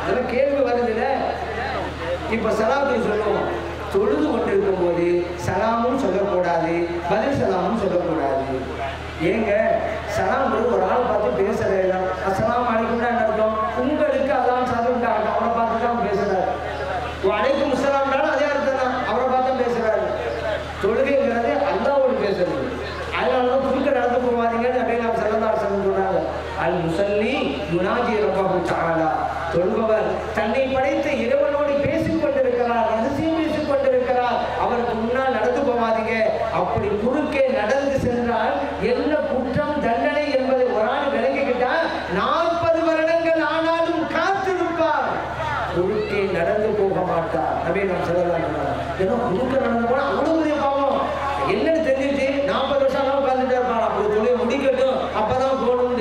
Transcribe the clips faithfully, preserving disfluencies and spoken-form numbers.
அதெல்லாம் கேள்வி வருதுல்ல. இப்ப சலாத்து சொல்லுவோம், தொழுது கொண்டிருக்கும் போது சலாமும் சொல்லக்கூடாது, பதில் சலாமும் சொல்லக்கூடாது. ஏங்க சலாம் ஒரு ஆள் பார்த்து பேசுறேன், அஸ்ஸலாமு அலைக்கும்னா என்ன அர்த்தம்? உங்களுக்கு அதான் சாதம் அவரை பார்த்து தான் பேசுறாரு. அலைக்கும் அஸ்ஸலாம்னாலும் அதே அர்த்தம் தான், அவரை பார்த்து பேசுறாரு. தொழுகைங்கிறது அல்லாஹ்வோடு பேசுறது. அதனாலதான் குறுக்க நடந்து போவாதீங்கன்னு அப்படியே நாம் ஸல்லல்லாஹு அலைஹி சொல்றாங்க. அல் முஸல்லி யுனாஜி ரப்பஹு தஆலா, தொழுபவர் தன்னை படைத்த இறைவனோடு பேசிக் கொண்டிருக்கிறார், ரகசியம் பேசிக் கொண்டிருக்கிறார். அவருக்கு முன்னால் நடந்து போவாதீங்க. அப்படி குறுக்கே நடந்து சென்றால் என்ன குற்றம் தண்டனை என்பதை ஒரு ஆள் விளங்கிக்கிட்டால் நாற்பது வருடங்கள் ஆனாலும் காத்திருப்பார், குறுக்கே நடந்து போக மாட்டார். நபி நாம் ஸல்லல்லாஹு அலைஹி வஸல்லம் ஏன்னா குறுக்க நடந்து போனா அவ்வளவு பாவம். என்னன்னு தெரிஞ்சிச்சு, நாற்பது வருஷம் உட்கார்ந்துட்டே இருப்பான். அப்படி தொழிலை முடிக்கட்டும், அப்பதான் போகணுண்டு.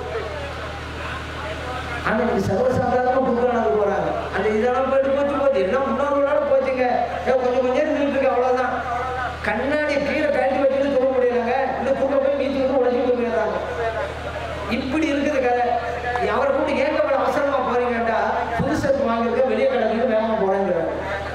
ஆனா சர்வசாதாரணமா குறுக்க நடந்து போறாங்க. அந்த இதெல்லாம் போயிட்டு போச்சு போச்சு எல்லாம் முன்னோர்களோட போச்சுங்க. கொஞ்சம் கொஞ்சம் இருந்துட்டு இருக்கு, அவ்வளவுதான். கண்ணாடி கீழே கழட்டி வச்சுட்டு சொல்ல முடியலங்க, இந்த குறுக்க போய் மீச்சு வந்து உடச்சிட்டு போயிடுறாங்க. இப்படி இருக்குது கதை. அவரை கூட்டு ஏற்கப்பட அவசரமா போறீங்கடா, புது செருப்பு வாங்கிருக்க வெளியே கிடக்குன்னு வேகமா போறேங்கிறார்.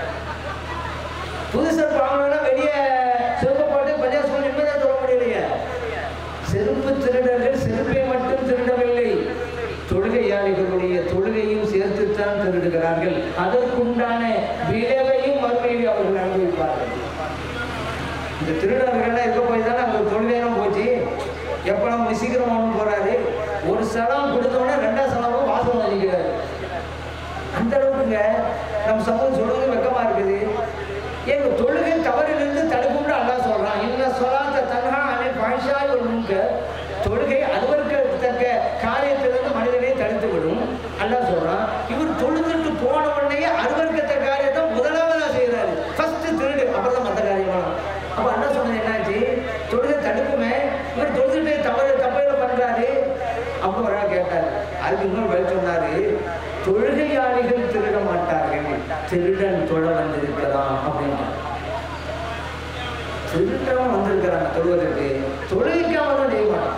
புது செருப்பு வாங்கணும்னா வெளியே செருப்பை போட்டு பஜா சொல்லி நிம்மதியாக சொல்ல முடியலையே. செருப்பு திருடர்கள் செருப்பை மட்டும் திருடவில்லை, தொழுகையாளிகளுடைய தொழுகையும் சேர்த்துத்தான் திருடுகிறார்கள். அதற்குண்டான விளைவையும் மறுமையை அவர்கள் அனுபவிப்பார்கள். இந்த திருடர்கள்லாம் இருக்க போய் தானே அவங்க தொழுகையெல்லாம் போச்சு. எப்பெல்லாம் சீக்கிரம் ஒன்று போறாரு, ஒரு சலம் கொடுத்தோடனே ரெண்டாம் சலமும் வாசம் அளிக்கிறாரு. அந்த அளவுக்குங்க நம்ம சமூகம் சொல்றது வெக்கமா இருக்குது. எங்க தொழுகை தவறிலிருந்து தடுக்கும்னு அல்லாஹ் சொல்றான். இன்ன ஸலாத்த தன்ஹா அனில் ஃபஹ்ஷாஇ வல் முன்கர், தொழுகை அருவருக்கத்தக்க காரியத்திலிருந்து மனிதனை தடுத்து விடும் அல்லாஹ் சொல்றான். இவர் தொழுதுட்டு போன உடனே அருவருக்கத்தக்க காரியத்தை முதலாவதா செய்யறாரு. ஃபர்ஸ்ட் திருடு, அப்புறம் தான் மற்ற காரியமா. அப்ப அல்லாஹ் சொன்னது என்னாச்சு, தொழுகை தடுக்குமே, இவர் தொழுதுட்டு தவறு தப்பையில பண்றாரு. அப்ப ஒரு ஆள் கேட்டாரு, அதுக்கு இன்னொரு பதில் சொன்னாரு, தொழுகையாளிகள் திருட மாட்டார்கள், திருடன் தொழ வந்திருக்கலாம் அப்படின்னு. திருடவும் வந்திருக்கிறாங்க தொழுவதற்கு, தொழுகைக்காக தான் செய்ய மாட்டான்.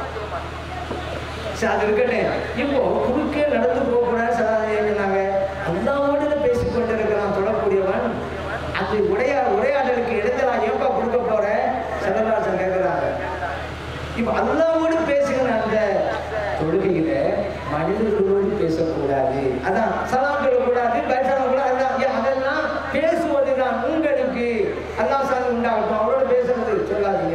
சரி அது இருக்கட்டும். இப்போ குறுக்கே நடந்து போகக்கூடாது சொன்னாங்க. அல்லாஹ்வோடு பேசிக் கொண்டிருக்கிறான் தொழக்கூடியவன். அது உரையா உரையாடலுக்கு இடத்துல ஏன்பா கொடுக்க போற சதராசன் கேட்கிறாங்க. இப்ப அல்லாஹ்வோடு பேசுகிற அந்த தொழுகையில மனிதர்களோடு பேசக்கூடாது. அதான் சலாம் சொல்லக்கூடாது, பேசக்கூடாது. அதான் அதெல்லாம் பேசுவதுதான் உங்களுக்கு அல்லாஹ் சாமி உண்டாகட்டும், அவரோட பேசுறது சொல்லாதீங்க.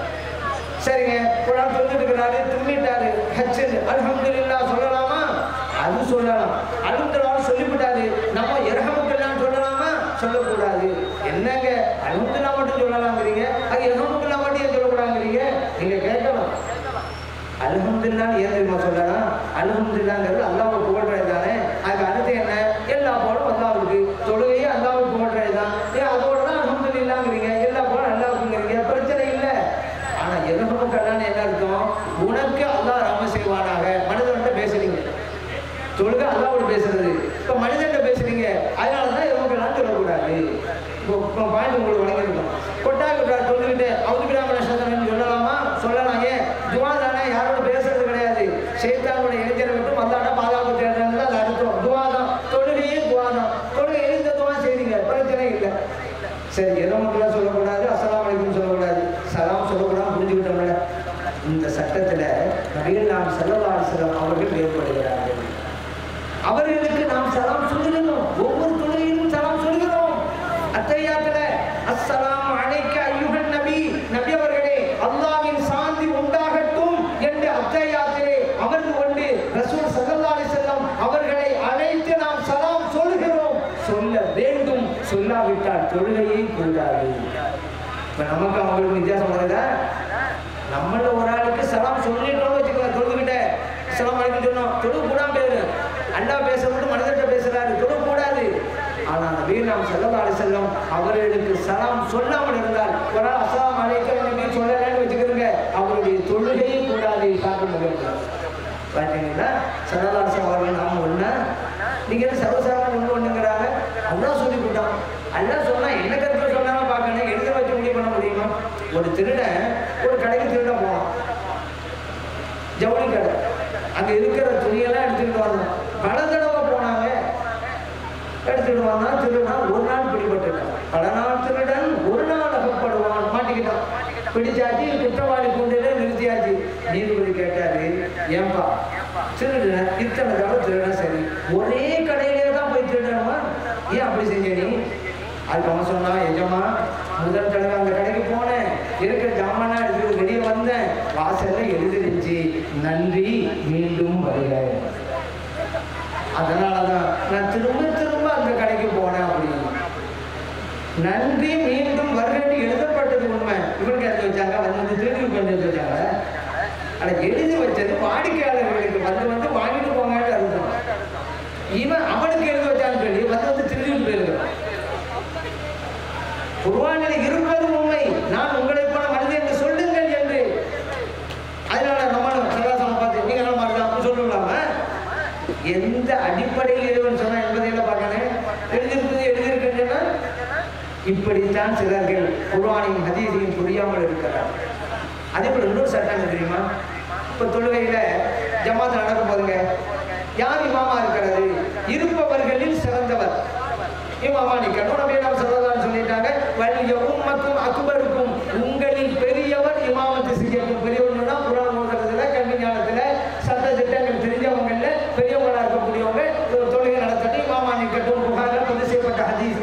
சரிங்க, ஒரு நாள் சொல்லிட்டு இருக்கிறாரு, தும்மிட்டாரு, ஹச்சு அல்ஹம்துலில்லாஹ் சொல்லலாமா? அது சொல்லலாம். அல்ஹம்துலில்லாஹ் சொல்லிவிட்டாரு, நம்ம இரஹமுக்கெல்லாம் சொல்லலாமா? சொல்லக்கூடாது. என்னங்க அல்ஹம்துலில்லாஹ் மட்டும் சொல்லலாங்கிறீங்க, அது இரஹமுக்கெல்லாம் மட்டும் ஏன் சொல்லக்கூடாதுங்கிறீங்க? நீங்க கேட்கலாம். அல்ஹம்துலில்லாஹ் ஏன் தெரியுமா சொல்லலாம்? அல்ஹம்துலில்லாஹ்ங்கிறது அல்லாஹ்வை புகழ்றது தானே. அதுக்கு அடுத்து என்ன? எல்லா போலும் அல்லாஹ்வுக்கு, தொழுகையே அல்லாஹ்வை புகழ்றது தான். ஏன் அதோட தான் அல்ஹம்துலில்லாஹ்ங்கிறீங்க, எல்லா போலும் அல்லாஹ்வுக்குங்கிறீங்க, பிரச்சனை இல்லை. ஆனா இரஹமுக்கெல்லாம் என்ன அர்த்தம்? உனக்கு அல்லாஹ் ரஹ்ம செய்வானாக. மனிதன்கிட்ட பேசுறீங்க, தொழுகை அல்லாஹ்வோட பேசுறது. இப்ப மனிதன்கிட்ட பேசுறீங்க, அதனாலதான் இரஹமுக்கெல்லாம் சொல்லக்கூடாது. இப்போ பாயிண்ட் உங்களுக்கு வழங்கிருக்கோம். கொட்டா கொட்டா தொழுகிட்டு அவருக்கு ராமன் சொல்லலாமா? சொல்லலாம். ஏன் துவா தானே, யாரோட பேசுறது கிடையாது. ஷைத்தானோட இளைஞரை விட்டு அல்லாஹ்ட்ட பாதுகாப்பு தேடுறது அது அர்த்தம். துவா தான், தொழுகையே துவா தான். தொழுகை எழுந்த துவா செய்றீங்க, பிரச்சனை இல்லை. சரி, இரஹமுக்கெல்லாம் சொல்லக்கூடாது, அஸ்ஸலாமு அலைக்கும் சொல்லக்கூடாது, சலாம் சொல்லக்கூடாது, புரிஞ்சுக்கிட்டோம்ல. இந்த சட்டத்துல நபிகள் நாம் ஸல்லல்லாஹு அலைஹி வஸல்லம் அவர்கள் ஏற்படுகிறார்கள். அவர்களுக்கு நாம் சலாம் சொல்கிறோம். ஒவ்வொரு தொழுகையிலும் சலாம் சொல்கிறோம். அத்தஹியாத்துல அஸ்ஸலாமு அலைக்க அய்யுஹன் நபி, நபி அவர்களே அல்லாஹ்வின் சாந்தி உண்டாகட்டும் என்று அத்தஹியாத்திலே அமர்ந்து கொண்டு ரசூல் ஸல்லல்லாஹு அலைஹி வஸல்லம் அவர்களை அழைத்து நாம் சலாம் சொல்கிறோம். சொல்ல வேண்டும், சொல்லாவிட்டால் தொழுகையை கூடாது. இப்ப நமக்கு அவங்களுக்கு வித்தியாசம் வருதா? நம்மள ஒரு ஆளுக்கு சலாம் சொல்லிட்டோம் வச்சுக்கோ, தொழுதுகிட்ட அஸ்ஸலாமு அலைக்கும் சொன்னோம், தொழு கூடாம பேரு அல்லாஹ் பேச மட்டும் மனிதர்கிட்ட பேசுறாரு, தொழு கூடாது. ஆனா நபி நாம் ஸல்லல்லாஹு அலைஹி வஸல்லம் அவர்களுக்கு சலாம் சொல்லாமல் இருந்தால், ஒரு ஆள் அஸ்ஸலாமு அலைக்கும் நபி சொல்லலன்னு வச்சுக்கிறீங்க, அவருடைய தொழுகையை கூடாது. காட்டுங்க பார்த்தீங்களா? ஸல்லல்லாஹு அலைஹி வஸல்லம் அவர்கள் நாம ஒண்ணா, நீங்க சர்வசாதாரண ஒண்ணு ஒண்ணுங்கிறாங்க. அல்லாஹ் சொல்லி கொடுத்தான். அல்லாஹ் சொன்னா என்ன கருத்து சொன்னாலும் பார்க்கணும், எழுத வச்சு முடிவு பண்ண முடியுமா? ஒரு திருடன் ஒரு கடைக்கு திருட போனான், ஜவுளி கடை. அங்க இருக்கிற துணியெல்லாம் எடுத்துக்கிட்டு வரணும். பல தடவை போனாங்க, திருடுறேன், இத்தனை தடவை திருடுறேன், சரி ஒரே கடையிலே தான் போய் திருடுறமா, ஏன் அப்படி செஞ்ச நீ? அதுக்கு அவன் சொன்னான், எஜமா முதல் தடவை அந்த கடைக்கு போனேன், இருக்கிற ஜாமானா எடுத்து வெளியே வந்தேன், வாசல்ல எழுதிருந்துச்சு நன்றி மீண்டும் வருக, அதனாலதான் நான் திரும்ப திரும்ப அந்த கடைக்கு போனேன் அப்படின்னு. நன்றி மீண்டும் வருகன்னு எழுதப்பட்டது உண்மை, இவருக்கு எழுதி வச்சாங்க, வந்து திரும்பி கொண்டு வச்சாங்க. அதை எழுதி வச்சது வாடிக்கையாளர்களுக்கு வந்து வந்து வாங்கிட்டு போங்கன்னு அர்த்தம். இவன் அவனுக்கு எழுதி வச்சான்னு சொல்லி வந்து வந்து திரும்பி போயிருக்கிறான். குர்ஆனில் இருப்பது உண்மை, நான் உங்களை போன மனிதன் என்று சொல்லுங்கள் என்று. அதனால நம்மளும் சராசரம் பார்த்து நீங்க என்ன மாதிரி அப்படி சொல்லலாம, எந்த அடிப்படையில் இறைவன் சொன்னா என்பதையெல்லாம் பார்க்கணும். எழுதியிருப்பது எழுதியிருக்கின்றன. இப்படித்தான் சிலர்கள் குர்ஆனையும் ஹதீஸையும் புரியாமல் இருக்கிறார். அதே போல இன்னொரு சட்டம் தெரியுமா? இப்ப தொழுகையில ஜமாத் நடக்க போதுங்க, யார் இமாமா இருக்கிறது? இருப்பவர்களில் சிறந்தவர் இமாமா நிக்கணும். நபி நாம் ஸல்லல்லாஹு சொல்லிட்டாங்க, வலிய உம்மக்கும் அக்பருக்கும், உங்களில் பெரியவர் இமாமத்து செய்யட்டும். பெரியவர்னா குர்ஆன் ஓதுறதுல, கல்வி ஞானத்துல, சட்ட திட்டங்கள் தெரிஞ்சவங்கல்ல பெரியவங்களா இருக்கக்கூடியவங்க தொழுகை நடத்தட்டும், இமாமா நிக்கட்டும். புகாரில் பதிவு செய்யப்பட்ட ஹதீஸ்.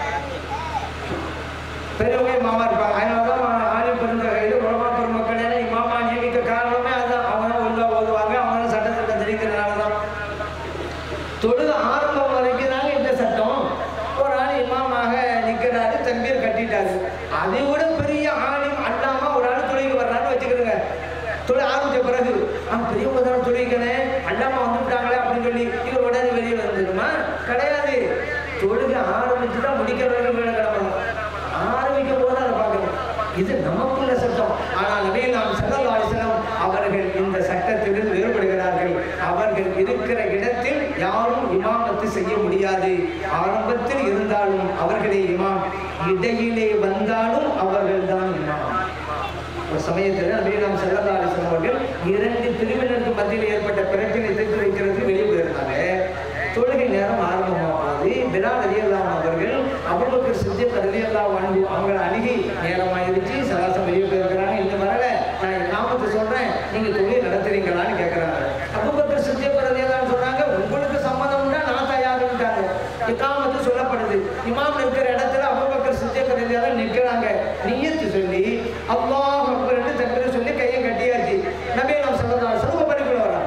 பெரியவங்க இமாமா இருப்பாங்க. அதனாலதான் ஆலிம் பெருந்தகையில் உலமா பெருமக்கள் இமாமா நியமிக்க காரணமே அதுதான். அவங்க உள்ள ஓதுவாங்க, அவங்க சட்ட திட்டம் தெரிவிக்கிறதுனாலதான். தொழுக ஆரம்பம் வரைக்கும் தாங்க இந்த சட்டம். ஒரு ஆள் இமாமாக நிற்கிறாரு, தம்பீர் கட்டிட்டாரு. அதை விட பெரிய ஆலிம் அல்லாம ஒரு ஆள் தொழுகைக்கு வர்றான்னு வச்சுக்கிறேங்க. தொழில் ஆரம்பிச்ச பிறகு ஆஹ் பெரியவங்க தானே தொழுகைக்கணும், அல்லாம வந்துட்டாங்களே அப்படின்னு சொல்லி இவர் உடனே வெளியே வந்துடுமா? கிடையாது. தொழுகை ஆரம்பிச்சுதான் முடிக்கிறவர்கள் வேலை கிளம்பணும். ஆரம்பிக்கும் போது அதை பார்க்கணும். இது நமக்குள்ள சட்டம். ஆனால் நபி நாம் ஸல்லல்லாஹு அலைஹி வஸல்லம் அவர்கள் இந்த சட்டத்தில் வேறுபடுகிறார்கள். அவர்கள் இருக்கிற இடத்தில் யாரும் இமாமத்து செய்ய முடியாது. ஆரம்பத்தில் இருந்தாலும் அவர்களே இமாம், இடையிலே வந்தாலும் அவர்கள் தான் இமாம். ஒரு சமயத்தில் நபி நாம் ஸல்லல்லாஹு அலைஹி வஸல்லம் அவர்கள் இரண்டு பிரிவினருக்கு மத்தியில் ஏற்பட்ட பிரச்சனை தீர்த்து வைக்கிறதுக்கு வெளியே போயிருந்தாங்க. தொழுகை நேரம் ஆரம்பமாகாது. பிலால் ரலியல்லாஹு அன்ஹு அவர்கள் அபூபக்கர் சித்திக் ரலியல்லாஹு அன்ஹு அவங்களை அணுகி நேரமாயிருச்சு, சலாசம் வெளியே போயிருக்கிறாங்க, இந்த வரல, நான் இமாமத்து சொல்றேன், நீங்க தொழுகை நடத்துறீங்களான்னு கேட்கிறாங்க. அபூபக்கர் சித்திக் ரலியல்லாஹு அன்ஹு சொல்றாங்க, உங்களுக்கு சம்மதம்னா நான் தயாருன்றாங்க. இகாமத்து சொல்லப்படுது. இமாம் இருக்கிற இடத்துல அபூபக்கர் சித்திக் ரலியல்லாஹு அன்ஹு நிற்கிறாங்க. நிய்யத்து சொல்லி அல்லாஹ் அக்பர் என்று தக்பீர் சொல்லி கையை கட்டியாச்சு. நபி நாம் ஸல்லல்லாஹு அலைஹி வஸல்லம் படிக்குள்ள வராங்க.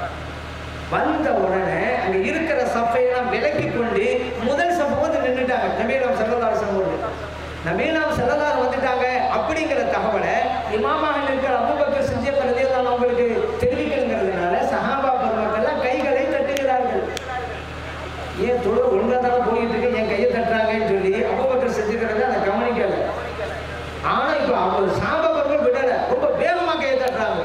வந்த உடனே அங்க இருக்கிற சஃபையெல்லாம் விலக்கி கொண்டு முதல் சஃபை வந்து நின்றுட்டாங்க. நபி நாம் ஸல்லல்லாஹு அலைஹி வஸல்லம் நபி நாம் ஸல்லல்லாஹு வந்துட்டாங்க அப்படிங்கிற தகவலை இமாமாக இருக்கிற அபூபக்கர் சித்திக் ரலியல்லாஹு அன்ஹு அவங்களுக்கு தெரிவிக்கணுங்கிறதுனால சஹாபா பெருமக்கள் கைகளை தட்டுகிறார்கள். ஏன் தொழு ஒழுங்கா தானே போயிட்டு இருக்கு, என் கையை தட்டுறாங்கன்னு சொல்லி அபூபக்கர் சித்திக் ரலியல்லாஹு அன்ஹு அதை கவனிக்கல. ஆனா இப்ப அவர் சஹாபா பெருமக்கள் விடல, ரொம்ப வேகமா கையை தட்டுறாங்க.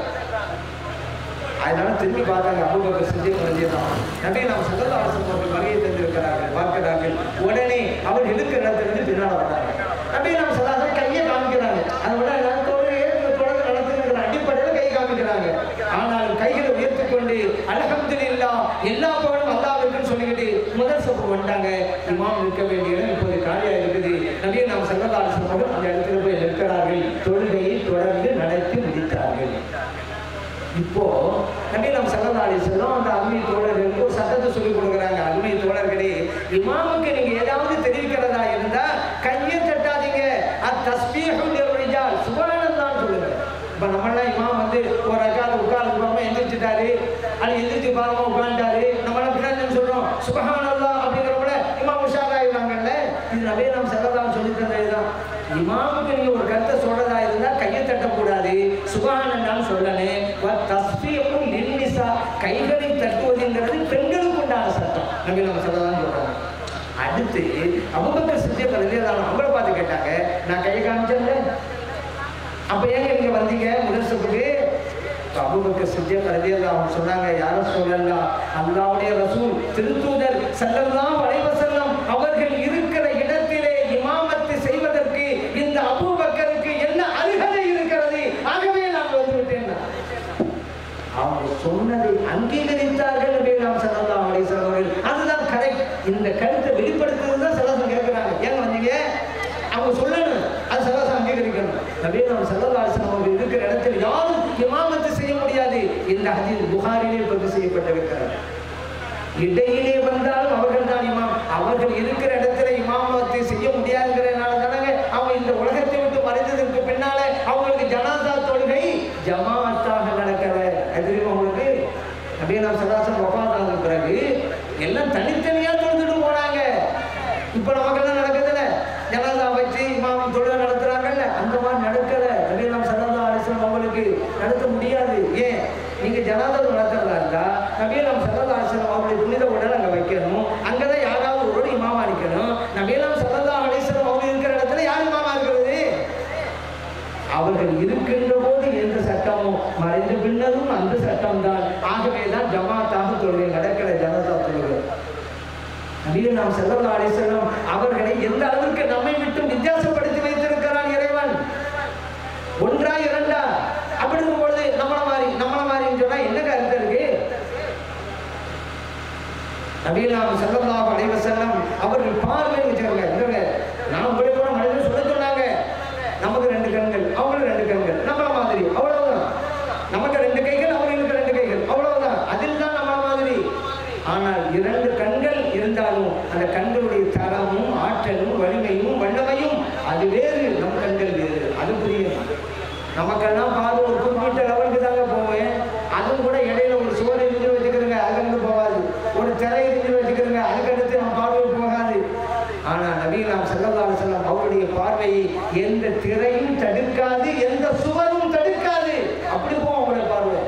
அதனால திரும்பி பார்த்தாங்க அபூபக்கர் சித்திக் ரலியல்லாஹு அன்ஹு. நபி நாம் ஸல்லல்லாஹு அலைஹி வஸல்லம் அவர்கள் வருகை தந்திருக்கிறார்கள் பார்க்கிறார்கள். உடனே அவர் இருக்கிற இடத்திலிருந்து பின்னால் வர்றாங்க. நபி நாம் ஸல்லல்லாஹு அலைஹி வஸல்லம் கையை காமிக்கிறாங்க. அதோட தொடர்ந்து நடத்துகிற அடிப்படையில் கை காமிக்கிறாங்க. ஆனால் கைகளை உயர்த்திக் கொண்டு அல்ஹம்துலில்லாஹ் எல்லா புகழும் அல்லாஹ்வுக்கு சொல்லிக்கிட்டு முதல் சஃப் வந்துட்டாங்க. இமாம் நிற்க வேண்டிய இடம் இப்போது காலியா இருக்குது. நபி நாம் ஸல்லல்லாஹு அலைஹி வஸல்லம் அவர்கள் அந்த இடத்துல போய் நிற்கிறார்கள். தொழுகையை தொடர்ந்து நடத்தி முடித்தார்கள். இப்போ நபி நாம் ஸல்லல்லாஹு அலைஹி வஸல்லம் அந்த அருமை தோழர்களுக்கு ஒரு சட்டத்தை சொல்லிக் கொடுக்குறாங்க. அருமை தோழர்களே, இமாமுக்கு நீங்க ஏதாவது தெரிவிக்கிறதா இருந்தா கையை தட்டாதீங்க. அத்தஸ்பீஹு லிர்ரிஜால், சுப்ஹானல்லாஹ் சொல்லுங்க. இப்ப நம்மளாம் இமாம் வந்து ஒரு ரக்காத் உட்கார்ந்து போகாம எந்திரிச்சிட்டாரு, அது எந்திரிச்சு பாருமா உட்கார்ந்தாரு, நம்மளாம் பின்னாடி சொல்றோம் சுப்ஹானல்லாஹ் அப்படிங்கிறவங்கள இமாம் உஷார் ஆயிடுவாங்கல்ல. இது நபி நாம் ஸல்லல்லாஹு அலைஹி வஸல்லம் சொல்லி தந்ததுதான். இமாமுக்கு நீங்க ஒரு கருத்தை சொல்றதா இருந்தா கையை தட்டக்கூடாது, சுப்ஹானல்லாஹ் சொல்லணும். தஸ்பீஹு லின்னிஸா, கைகளை தட்டுவதுங்கிறது பெண்களுக்கு உண்டான சட்டம். நபி நாம் ஸல்லல்லாஹு அலைஹி வஸல்லம் சொல்றாங்க. அடுத்து அபூபக்கர் சித்திக் ரலியல்லாஹு அன்ஹு அவங்கள பார்த்து கேட்டாங்க, நான் கை காமிச்சேன்ல, அப்ப ஏங்க நீங்க வந்தீங்க முதல் சஃபுக்கு? அபூபக்கர் சித்திக் ரலியல்லாஹு அன்ஹு சொன்னாங்க, யா ரசூலல்லாஹ், அல்லாஹ்வுடைய ரசூல் திருத்தூதர் ஸல்லல்லாஹு அலைஹி வஸல்லம் அவர்கள் இருக்கிற இடத்திலே இமாமத்து செய்வதற்கு இந்த அபூபக்கருக்கு என்ன அருகதை இருக்கிறது, ஆகவே நான் வந்துவிட்டேன். அவங்க சொன்னதை அங்கீகரித்தார்கள் நபி நாம் ஸல்லல்லாஹு அலைஹி வஸல்லம் அவர்கள். அதுதான் கரெக்ட். இந்த கருத்தை வெளிப்படுத்துறது தான் சலாசம் கேட்கிறாங்க. ஏன் வந்தீங்க? அவங்க சொல்லணும், அது சலாசம் அங்கீகரிக்கணும். நபி நாம் ஸல்லல்லாஹு அலைஹி வஸல்லம் அவர்கள் இருக்கிற இடத்தில் யாரும் இமாமத்து செய்ய முடியாது. இந்த ஹதீஸ் புகாரிலே பதிவு செய்யப்பட்டது. இடையிலே வந்தாலும் அவர்கள் தான் இமாம். அவர்கள் இருக்கிற இடத்துல இமாமத்தை செய்ய முடியாதுங்கிறதுனால தானங்க அவங்க இந்த உலகத்தை விட்டு மறைந்ததற்கு பின்னால அவங்களுக்கு ஜனாசா தொழுகை ஜமாத்தாக நடக்கல. தெரியுமா உங்களுக்கு? அப்படியே நான் சதாசன் வஃபாத்தான பிறகு எல்லாம் தனித்தனியா தொழுதுட்டு போனாங்க. இப்ப நமக்கெல்லாம் நடக்குதுல்ல, ஜனாசா வச்சு இமாம் தொழுகை நடத்துறாங்கல்ல, அந்த மாதிரி நடக்கல. அப்படியே நாம் சல்லல்லாஹு அலைஹி வஸல்லம் அவங்களுக்கு நடத்த முடியாது. ஏன்? நீங்க ஜனாதா நடத்துறதா இருந்தா நபியே நாம் சல்லல்லாஹு அலைஹி வஸல்லம் அவங்களுடைய புனித உடல் அங்க வைக்கணும். அங்கதான் யாராவது ஒரு இமாமா இருக்கணும். நபியே நாம் சல்லல்லாஹு அலைஹி வஸல்லம் அவங்க இருக்கிற இடத்துல யார் இமாமா இருக்கிறது? அவர்கள் இருக்கின்ற போது எந்த சட்டமும் மறைந்த பின்னரும் அந்த சட்டம் தான். ஆகவேதான் ஜமாத்தாக தொழுகை நடக்கிற ஜனதா தொழுகை. நபியே நாம் ஸல்லல்லாஹு அலைஹி வஸல்லம் அவர்களை எந்த அளவிற்கு நம்மை விட்டு வித்தியாசப்படுத்தி வைத்திருக்கிறான் இறைவன். ஒன்றா இரண்டா அப்படி இருக்கும் பொழுது நம்மள மாதிரி நம்மள மாதிரின்னு சொன்னா என்ன கருத்து இருக்கு? நபியே நாம் ஸல்லல்லாஹு அலைஹி வஸல்லம் அவர்கள் பார்வை வச்சிருக்காங்க. நான் உங்களை கூட மனிதன் சொல்ல சொன்னாங்க, நமக்கு ரெண்டு கண்கள் அவங்களுக்கு ரெண்டு கண்கள் நம்மள மாதிரி, அவ்வளவுதான். நமக்கு ரெண்டு கைகள் அவங்களுக்கு ரெண்டு கைகள், அவ்வளவுதான். அதில் தான் நம்மள மாதிரி. ஆனால் இரண்டு கண்கள் இருந்தாலும் அந்த கண்களுடைய தரமும் ஆற்றலும் வலிமையும் வல்லமையும் அது வேறு, நம் கண்கள் வேறு. அது புரியும். நமக்கெல்லாம் பார்த்து ஒரு குறிப்பிட்ட லெவலுக்கு தாங்க போவேன். அதுவும் கூட இடையில ஒரு சோறு இருந்து வச்சுக்கிறேங்க, அதுக்கு போகாது. ஒரு திரை இருந்து வச்சுக்கிறேங்க, அதுக்கடுத்து நம்ம பார்வை போகாது. ஆனா நபி நாம் ஸல்லல்லாஹு அலைஹி வஸல்லம் அவருடைய பார்வையை எந்த திரையும் தடுக்காது, எந்த சுவரும் தடுக்காது. அப்படி போகும் அவருடைய பார்வை.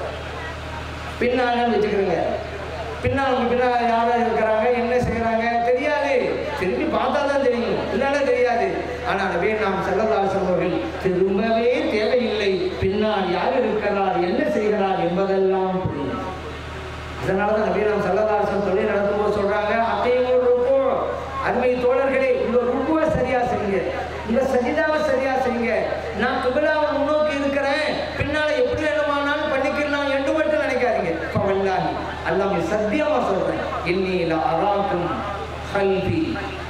பின்னால வச்சுக்கிறேங்க, பின்னால் அவங்க பின்னால் யாரும் இருக்கிறாங்க, என்ன செய்யறாங்க தெரியாது. திரும்பி பார்த்தா தான் தெரியும், இல்லைன்னா தெரியாது. ஆனால் நபி நாம் ஸல்லல்லாஹு அலைஹி வஸல்லம் அவர்கள் திரும்பவே தேவையில்லை. பின்னால் யார் இருக்கிறார், என்ன செய்கிறார் என்பதெல்லாம் புரியும். அதனால தான் நபி நாம் ஸல்லல்லாஹு அலைஹி வஸல்லம் தொழில் நடத்தும் போது சொல்றாங்க, அத்தையும் ஒரு ருக்கு, அருமை தோழர்களே, இந்த ருக்குவை சரியா செய்யுங்க, இந்த சஜிதாவை சரியா செய்யுங்க. நான் கிபிலாவை முன்னோக்கி இருக்கிறேன், பின்னால எப்படி வேணுமானாலும் பண்ணிக்கலாம் என்று மட்டும் நினைக்காதீங்க. ஃபவல்லாஹி அல்லாஹ் சத்தியமா சொல்றேன், இன்னி லா அராக்கும் கல்பி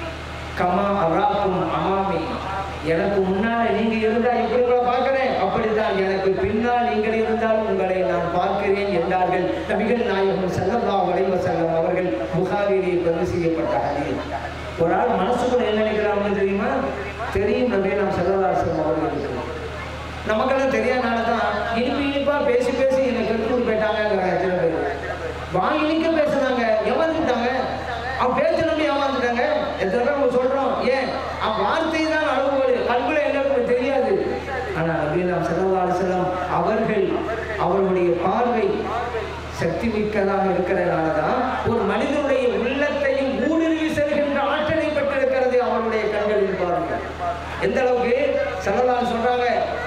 கமா அராக்கும் அமாமி. எனக்கு முன்னால் நீங்க இருந்தா எப்படி உங்களை பார்க்கிறேன், அப்படித்தான் எனக்கு பின்னால் நீங்கள் இருந்தாலும் உங்களை நான் பார்க்கிறேன் என்றார்கள் நபிகள் நாயகம் ஸல்லல்லாஹு அலைஹி வஸல்லம் அவர்கள். புகாரியிலே பதிவு செய்யப்பட்ட ஹதீஸ். ஒரு ஆள் மனசுக்குள்ள என்ன நினைக்கிறாங்க தெரியுமா? தெரியும் நபியே நாம் ஸல்லல்லாஹு அலைஹி வஸல்லம் அவர்களுக்கு. நமக்கெல்லாம் தெரியாதனால தான் இனிப்பு இனிப்பா பேசி பேசி எனக்கு கெட்டு போயிட்டாங்கிறாங்க. எத்தனை பேர் வாங்கி இனிக்க பேசுனாங்க, ஏமாந்துட்டாங்க. அவன் பேச்சு நம்பி ஏமாந்துட்டாங்க. எத்தனை பேர் நம்ம சொல்றோம், ஏன் அவன் வார்த்தை தான் அளவுகோல், கல்வில என்ன தெரியாது. ஆனா நபியே நாம் ஸல்லல்லாஹு அலைஹி வஸல்லம் அவர்கள் அவருடைய பார்வை சக்தி மிக்கதாக இருக்கிறதுனால தான் ஒரு மனிதனுடைய உள்ளத்தையும் ஊடுருவி செல்கின்ற ஆற்றலை பெற்றிருக்கிறது அவருடைய கண்களில் பார்வை. எந்த அளவுக்கு ஸல்லல்லாஹு சொல்றாங்க,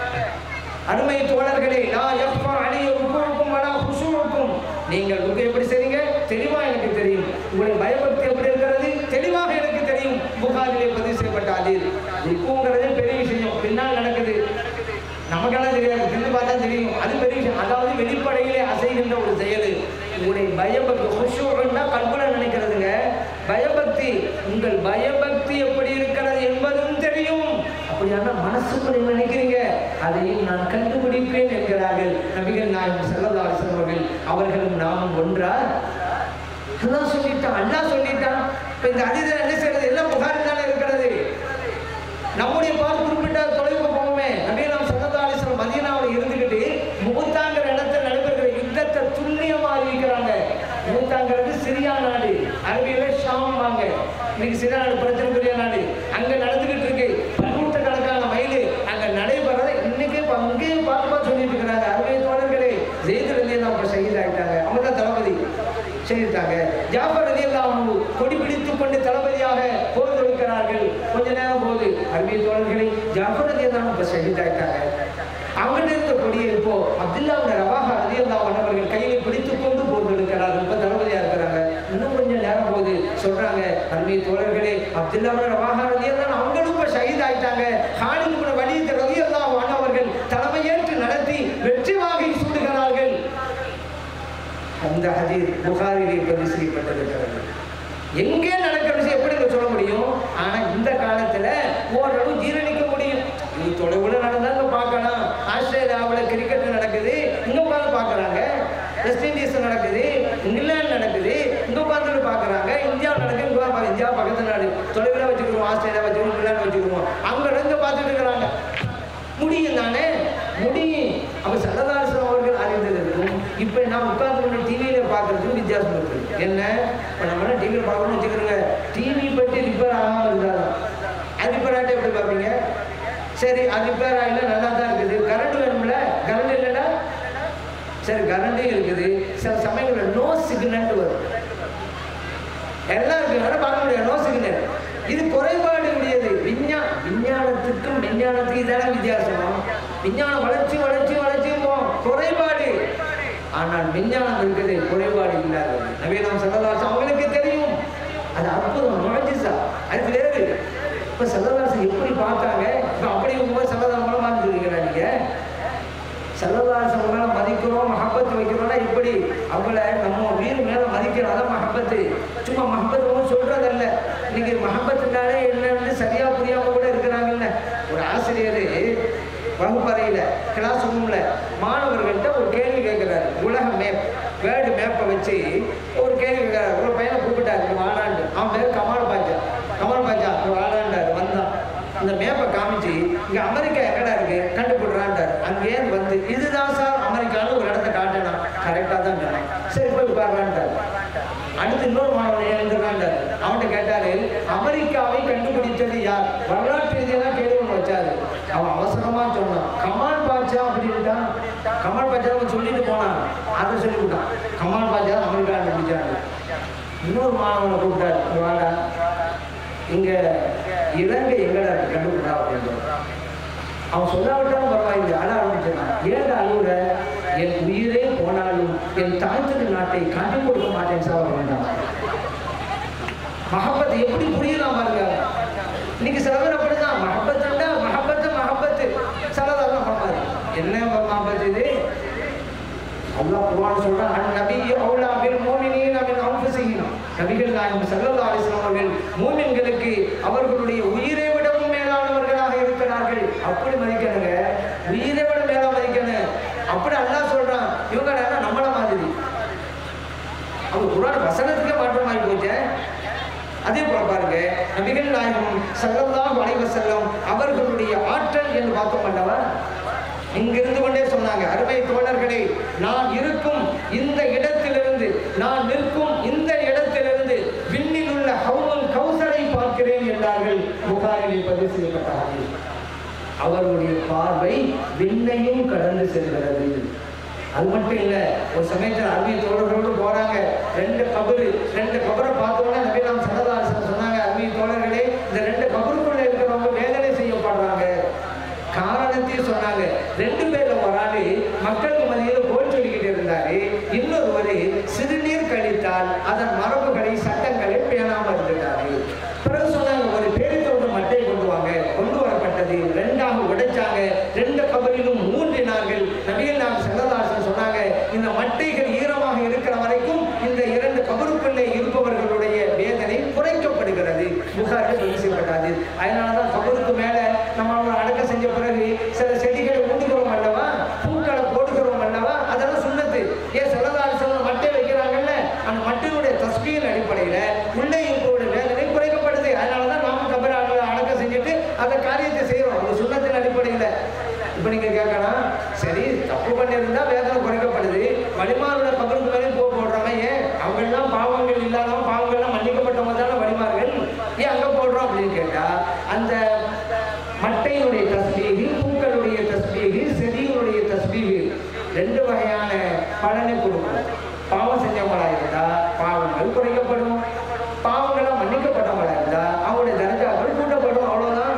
அருமை தோழர்களே, லா யஃபா அலைய ருக்குக்கும் வலா குஷூக்கும். நீங்கள் ருக்கு எப்படி செய்றீங்க தெளிவா எனக்கு தெரியும், உங்களுடைய பயபக்தி எப்படி இருக்கிறது தெளிவாக எனக்கு தெரியும். புகாரிலே பதிவு செய்யப்பட்ட ஹதீஸ். ருக்குங்கிறது பெரிய விஷயம், பின்னால் நடக்குது, நமக்கெல்லாம் தெரியாது, தின்னு பார்த்தா தெரியும், அது பெரிய விஷயம். அதாவது வெளிப்படையிலே அசைகின்ற ஒரு செயல். உங்களுடைய பயபக்தி குஷூன்னா கல்புல நினைக்கிறதுங்க, பயபக்தி, உங்கள் பயபக்தி எப்படி இருக்கிறது என்பதும் தெரியும். அப்படியான மனசுக்குள்ள நினைக்கிறீங்க, அதையும் நான் கண்டுபிடிப்பேன் என்கிறார்கள் நபிகள் நாயகம் ஸல்லல்லாஹு அலைஹி வஸல்லம் அவர்கள். அவர்களும் நாமும் ஒன்றா? அல்லாஹ் சொல்லிட்டான், அல்லாஹ் சொல்லிட்டான். இப்ப இந்த ஹதீஸ்ல என்ன செய்யறது? எல்லாம் புகாரில் தானே இருக்கிறது. நம்முடைய பார்த்து குறிப்பிட்ட தொலைவுக்கு போவோமே. நபிகள் நாம் ஸல்லல்லாஹு அலைஹி வஸல்லம் மதீனாவில் இருந்துகிட்டு முகத்தாங்கிற இடத்துல நடைபெறுகிற யுத்தத்தை துல்லியமா அறிவிக்கிறாங்க. முகத்தாங்கிறது சிரியா நாடு, அரபியில ஷாம் வாங்க. இன்னைக்கு சிரியா நாடு பிரச்சனைக்குரிய நாடு. அங்க நடந்துகிட்டு இருக்கு பன்னூற்றுக்கணக்கான மைல் அங்க நடைபெறதை இன்னைக்கு அங்கேயே பார்த்து பார்த்து சொல்லிட்டு இருக்கிறாங்க. அருமை தோழர்களே, ஸெய்த் ரலியல்லாஹு அன்ஹு ஷஹீத் ஆயிட்டாங்க, அவங்க தான் தளபதி செய்தாங்க. ஜாஃபர் ரலியல்லாஹு அன்ஹு கொடி பிடித்துக் கொண்டு தளபதியாக போர் தொடுக்கிறார்கள். கொஞ்ச நேரம் போது அருமை தோழர்களே, ஜாஃபர் ரலியல்லாஹு அன்ஹு ஷஹீத் ஆயிட்டாங்க. அவங்கள்ட்ட இருந்த கொடியை இப்போ அப்துல்லா இப்னு ரவாஹா ரலியல்லாஹு அன்ஹு அவர்கள் கையில பிடித்துக் கொண்டு போர் தொடுக்கிறார்கள். இப்ப தளபதியா இருக்கிறாங்க. இன்னும் கொஞ்சம் நேரம் போது சொல்றாங்க, அருமை தோழர்களே, அப்துல்லா இப்னு ரவாஹா ரலியல்லாஹு அன்ஹு அவங்களும் இப்ப ஷஹீத் ஆயிட்டாங்க. காலித் இப்னு வலீத் ரலியல்லாஹு அன்ஹு அவர்கள் தலைமையேற்று நடத்தி வெற்றி வாகை சூடுகிறார்கள். அந்த ஹதீஸ் புகாரிலே பதிவு செய்யப்பட்டிருக்கிறது. எங்கே நடக்கிற விஷயம் எப்படி சொல்ல முடியும்? ஆனா இந்த காலத்துல ஓரளவு ஜீரணிக்க முடியும். நீ தொலைவுல நடந்தாங்க பார்க்கலாம். ஆஸ்திரேலியாவில் கிரிக்கெட் நடக்குது, இங்க உட்காந்து பார்க்கறாங்க. வெஸ்ட் இண்டீஸ் நடக்குது, இங்கிலாந்து நடக்குது, இங்க முடியும் தானே, முடியும். அப்ப சல்லல்லாஹு அவர்கள் அறிந்ததற்கும் இப்ப நான் உட்கார்ந்து கொண்டு டிவியில பாக்குறதுக்கும் வித்தியாசம் இருக்கு. என்ன, இப்ப நம்ம டிவியில பார்க்கணும்னு வச்சுக்கிறோங்க, டிவி பற்றி ரிப்பேர் ஆகாம இருந்தாலும் அது ரிப்பேர் ஆகிட்டு எப்படி பார்ப்பீங்க? சரி, அது ரிப்பேர் ஆகல, நல்லா தான் இருக்குது. கரண்ட் வேணும்ல, கரண்ட் இல்லைன்னா சரி கரண்டே இருக்குது. சில சமயங்களில் நோ சிக்னல் வரும், எல்லாம் இருக்கு, ஆனால் பார்க்க முடியாது, நோ சிக்னல். இது குறைபாடு உடையது. விஞ்ஞா விஞ்ஞானத்துக்கும் விஞ்ஞானத்துக்கு இதான வித்தியாசம். விஞ்ஞானம் வளர்ச்சி வளர்ச்சி வளர்ச்சியும் போகும், குறைபாடு. ஆனால் விஞ்ஞானம் இருக்குது, குறைபாடு இல்லாதது. நபி நாம் ஸல்லல்லாஹு அவங்களுக்கு தெரியும், அது அற்புதம், முஅஜிஸா, அது வேறு. இப்போ ஸல்லல்லாஹு எப்படி பார்த்தாங்க, இப்போ அப்படி இருக்கும்போது ஸல்லல்லாஹு மூலம் பார்த்துருக்கீங்களா நீங்க? ஸல்லல்லாஹு மேல மதிக்கிறோம், மஹப்பத்து வைக்கிறோம்னா இப்படி அவங்கள நம்ம உயிர் மேல மதிக்கிறோம், அதான் மஹப்பத்து. சும்மா மஹப்பத்து சொல்றதல்ல. இன்னைக்கு மஹப்பத்துனாலே என்னன்னு சரியா புரியாம கூட இருக்கிறாங்கல்ல. ஒரு ஆசிரியர் வகுப்பறையில கிளாஸ் ரூம்ல மாணவர்கள்ட்ட ஒரு கேள்வி கேட்கிறாரு. உலக மேப், வேர்ல்டு மேப்பை வச்சு ஒரு கேள்வி கேட்கிறாரு. ஒரு பையனை கூப்பிட்டாரு, வாடாண்டு. அவன் பேர் கமால் பாஜா. கமால் பாஜா வாடாண்டாரு. வந்தான், இந்த மேப்பை காமிச்சு இங்க அமெரிக்கா எங்கடா இருக்கு கண்டுபிடுறான்டார். அங்கேயே வந்து இதுதான் சார் அமெரிக்கான்னு ஒரு இடத்த காட்டினா. கரெக்டா தான் சொன்னான். சரி போய் பாருறான்டார். அடுத்து இன்னொரு மாணவன் எழுந்துறான்டார். அவன்கிட்ட கேட்டாரு, அமெரிக்காவை கண்டுபிடித்தது யார்? வரலாற்று ரீதியெல்லாம் கேள்வி வச்சாரு. அவன் அவசரமா சொன்னான், கமால் பாட்சா அப்படின்ட்டான். கமால் பாட்சா சொல்லிட்டு போனான், அதை சொல்லிவிட்டான். கமால் பாட்சா அமெரிக்கா கண்டுபிடிச்சாரு. இன்னொரு மாணவனை கூப்பிட்டாரு, வாடா இங்க இலங்கை எங்கடா கண்டுபிடிச்சா அப்படின்னு. அவன் சொல்லாவிட்டாலும் பரவாயில்லை, அழ ஆரம்பிச்சான். ஏன் அழுகுற? என் உயிரே போனாலும் என் தாய்த்திரு நாட்டை காட்டி கொடுக்க மாட்டேன் சார் வேண்டாம். மஹப்பத் எப்படி புரியலாம் பாருங்க. இன்னைக்கு சில பேர் அப்படிதான், மஹப்பத்துண்டா மஹப்பத்து மஹப்பத்து சிலதான் மஹப்பத். என்ன மஹப்பத் இது? அல்லாஹ் குர்ஆன் சொல்றான், அன்-நபிய்யு அவுலா பில் முஃமினீன மின் அன்ஃபுஸிஹிம். நபிகள் நாயகம் ஸல்லல்லாஹு அலைஹி வஸல்லம் அவர்கள் மூமின்களுக்கு அவர்களுடைய உயிரை விடவும் மேலானவர்களாக இருக்கிறார்கள். அப்படி மதிக்கணுங்க, உயிரை விட மேலா மதிக்கணும். அப்படி அல்லாஹ் சொல்றான். இவங்க நம்மள மாதிரி அவங்க குர்ஆன் வசனத்துக்கே மாற்றமாகி போச்சு. அதே போல பாருங்க, நபிகள் நாயகம் ஸல்லல்லாஹு அலைஹி வஸல்லம் அவர்களுடைய ஆற்றல் என்று பார்த்தோம் அல்லவா, இங்கிருந்து கொண்டே சொன்னாங்க, அருமை தோழர்களே, நான் இருக்கும் இந்த இடத்திலிருந்து, நான் நிற்கும் இந்த இடத்திலிருந்து விண்ணில் உள்ள ஹவுல் கௌசரை பார்க்கிறேன் என்றார்கள். புகாரில் பதிவு செய்யப்பட்டார்கள். அவருடைய பார்வை விண்ணையும் கடந்து செல்கிறது. அது மட்டும் இல்ல, ஒரு சமயத்தில் அருமை தோழர்களோடு போறாங்க. ரெண்டு கபரு, ரெண்டு கபரை பார்த்தோன்னா நபி நாம் ஸல்லல்லாஹு அலைஹி வஸல்லம் சொன்னாங்க, அருமை தோழர்களே, இந்த ரெண்டு கபருக்குள்ள இருக்கிறவங்க வேதனை செய்யப்படுறாங்க. காரணத்தையும் சொன்னாங்க. ரெண்டு பேர்ல ஒரு ஆளு மக்களுக்கு மத்தியில் கோல் சொல்லிக்கிட்டு இருந்தாரு, இன்னொருவரு சிறுநீர் கழித்தால் அதன் மரபுகளை சட்டங்களை பேணாமல் இருந்தாரு. பிறகு சொன்னாங்க, ஒரு பேரித்தோடு மட்டை கொண்டு வாங்க. கொண்டு வரப்பட்டது. ரெண்டாக உடைச்சாங்க. ரெண்டு கபரிலும் மூன்றினார்கள். நபிகள் நாயகம் ஸல்லல்லாஹு அலைஹி வஸல்லம் சொன்னாங்க, இந்த மட்டைகள் ஈரமாக இருக்கிற வரைக்கும் இந்த இரண்டு கபருக்குள்ளே இருப்பவர்களுடைய வேதனை குறைக்கப்படுகிறது. புகாரில் பதிவு செய்யப்பட்டது. அதனாலதான் கபருக்கு மேல நம்ம அடக்க செஞ்ச பிறகு சில செடிகளை ஊண்டுகிறோம் அல்லவா, பூக்களை போடுகிறோம் அல்லவா, அதெல்லாம் சுன்னத்து. ஏன் ஸல்லல்லாஹு அலைஹி வஸல்லம் மட்டை வைக்கிறாங்கல்ல, அந்த மட்டையுடைய தஸ்பீஹின் அடிப்படையில உள்ளே இருப்பவருடைய வேதனை குறைக்கப்படுது. அதனாலதான் நாம கபரை அடக்க செஞ்சுட்டு அந்த காரியத்தை செய்யறோம், அது சுன்னத்தின் அடிப்படையில். இப்ப நீங்க கேட்கலாம், சரி தப்பு பண்ணியிருந்தா வேதனை குறைக்கப்படுது, வழிமாரோட கபருக்கு மேலே போக போடுறாங்க, ஏன் அவங்க எல்லாம் பாவங்கள் இல்லாதவங்க, பாவங்கள்லாம் மன்னிக்கப்பட்டவங்க தானே வழிமார்கள், ஏன் அங்க போடுறோம் அப்படின்னு கேட்டா, அந்த மட்டையினுடைய தஸ்பீஹ், பூக்களுடைய தஸ்பீஹ், செடியினுடைய தஸ்பீஹ் ரெண்டு வகையான பலனை கொடுக்கும். பாவம் செஞ்சவங்களா இருந்தா பாவங்கள் குறைக்கப்படும், பாவங்களை மன்னிக்கப்பட்டவங்களா இருந்தா அவங்களுடைய தரஜாக்கள் கூட்டப்படும். அவ்வளவுதான்.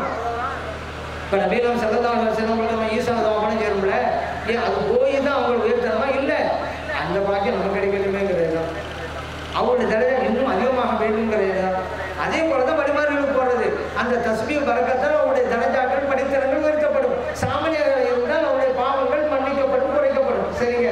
இப்ப நபி நாம் ஸல்லல்லாஹு அலைஹி வஸல்லம் ஈசா தவாபன சேரும்ல, ஏன் அது போய் தான் அவங்க உயர்த்தணுமா? இல்லை, அந்த பாக்கியம் நமக்கு கிடைக்கணுமேங்கிறது தான். அவங்களுடைய தரஜா இன்னும் அதிகமாக வேண்டும்ங்கிறது தான். அதே போலதான் வழிமார்களுக்கு போறது. அந்த தஸ்பீஹ் பரக்கத்தால் அவருடைய தரஜாக்கள் படித்தரங்கள் உயர்த்தப்படும். சாமானியர்கள் இருந்தால் அவருடைய பாவங்கள் மன்னிக்கப்படும், குறைக்கப்படும். சரிங்க.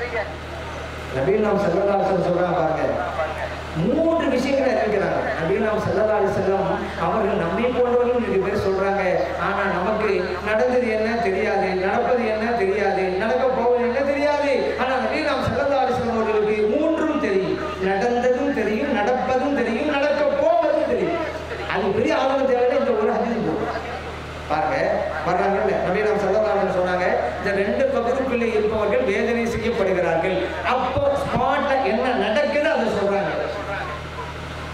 நபிகள் நாம் ஸல்லல்லாஹு அலைஹி வஸல்லம் சொல்றாங்க பாருங்க, மூன்று விஷயங்களை அறிவிக்கிறாங்க. நபிகள் நாம் ஸல்லல்லாஹு அலைஹி வஸல்லம் அவர்கள் நம்மை போன்றவர்கள் நிறைய பேர் சொல்றாங்க, ஆனா நமக்கு நடந்தது என்ன தெரியாது, நடப்பது என்ன தெரியாது, நடக்க போவது என்ன தெரியாது. ஆனா நபிகள் நாம் ஸல்லல்லாஹு அலைஹி வஸல்லம் அவர்களுக்கு மூன்றும் தெரியும். நடந்ததும் தெரியும், நடப்பதும் தெரியும், நடக்க போவதும் தெரியும். அது பெரிய ஆளுநர் தேவையில்லை. இந்த ஒரு ஹதீஸ் பாருங்க, வர்றாங்கல்ல நபிகள் நாம் ஸல்லல்லாஹு